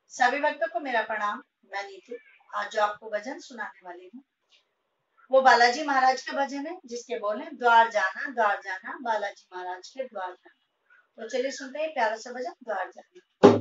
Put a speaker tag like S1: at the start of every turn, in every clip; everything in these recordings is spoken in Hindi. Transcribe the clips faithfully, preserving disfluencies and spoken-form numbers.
S1: सभी भक्तों को मेरा प्रणाम। मैं नीतू आज जो आपको भजन सुनाने वाली हूँ वो बालाजी महाराज का भजन है, जिसके बोल हैं द्वार जाना द्वार जाना बालाजी महाराज के द्वार जाना। तो चलिए सुनते हैं प्यारा सा भजन द्वार जाना।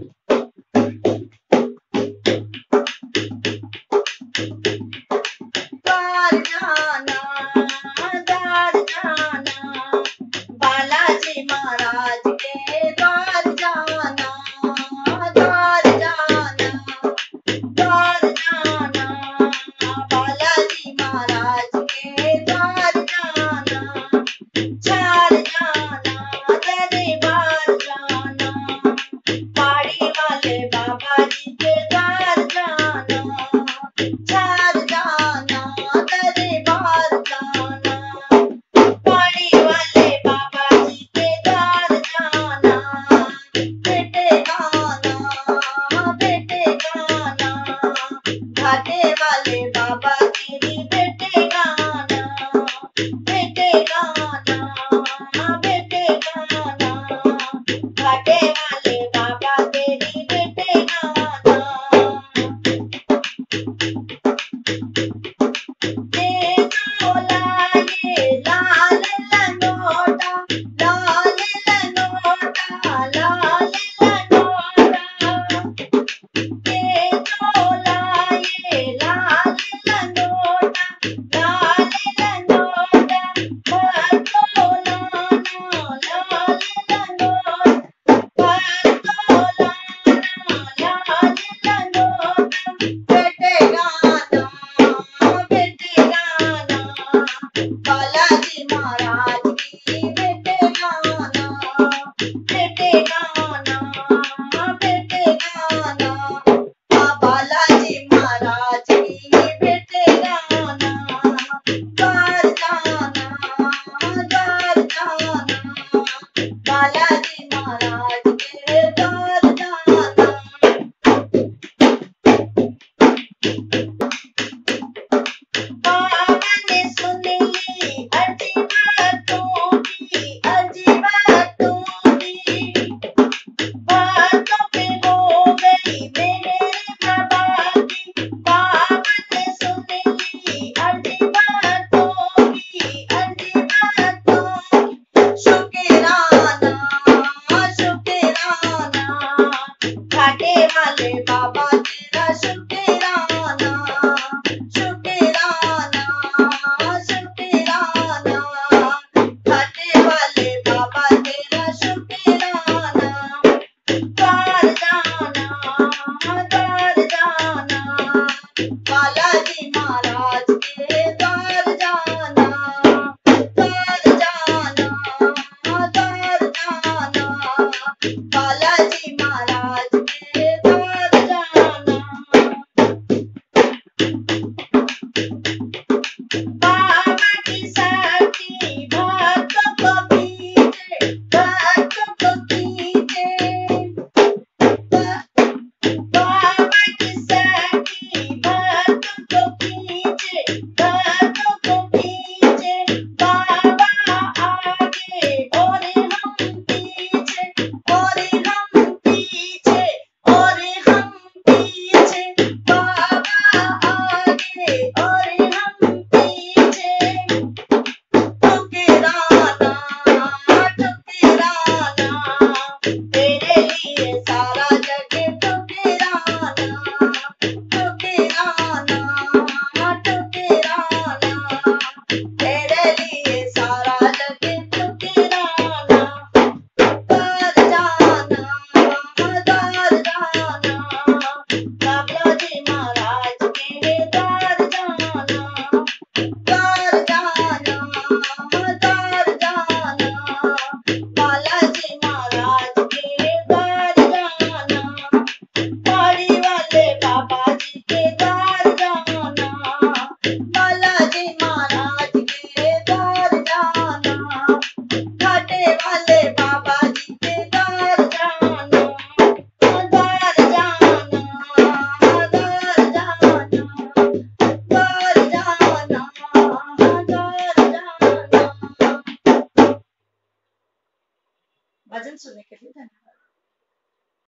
S1: द्वार जाना द्वार जाना बालाजी महाराज के द्वार जाना, द्वार जाना द्वार जाना बालाजी महाराज के द्वार जाना। चार जाना दरबार जाना, पाड़ी वाले बाबा जी के द्वार जाना। चार जाना दरबार जाना, पाड़ी वाले बाबा जी के द्वार जाना। बेटे गाना बेटे गाना घाटे वाले बाबा तेरी बेटे गाना। बेटे गाना बेटे गाना घाटे वाले बाबा तेरी बेटे गाना। ये चोला ये लाल लंगोटा लाल लंगोटा लाल लंगोटा। ये चोला ये लाल लंगोटा लाल लंगोटा भक्तों लाना लाल लंगोटा। भक्तों लाना लाल लंगोटा। बेटे गाना बेटे गाना बालाजी महाराज की बेटे गाना। बेटे गाना बेटे गाना बालाजी महाराज की बेटे गाना। द्वार जाना द्वार जाना बालाजी महाराज के द्वार जाना। बाबा ने सुन ली अर्जी बातों की अर्जी बातों की। बातों पे हो गई मेरे बाबा की। बाबा ने सुन ली अर्जी बातों की अर्जी बातों की। शुक्राना शुक्राना घाटे वाले बाबा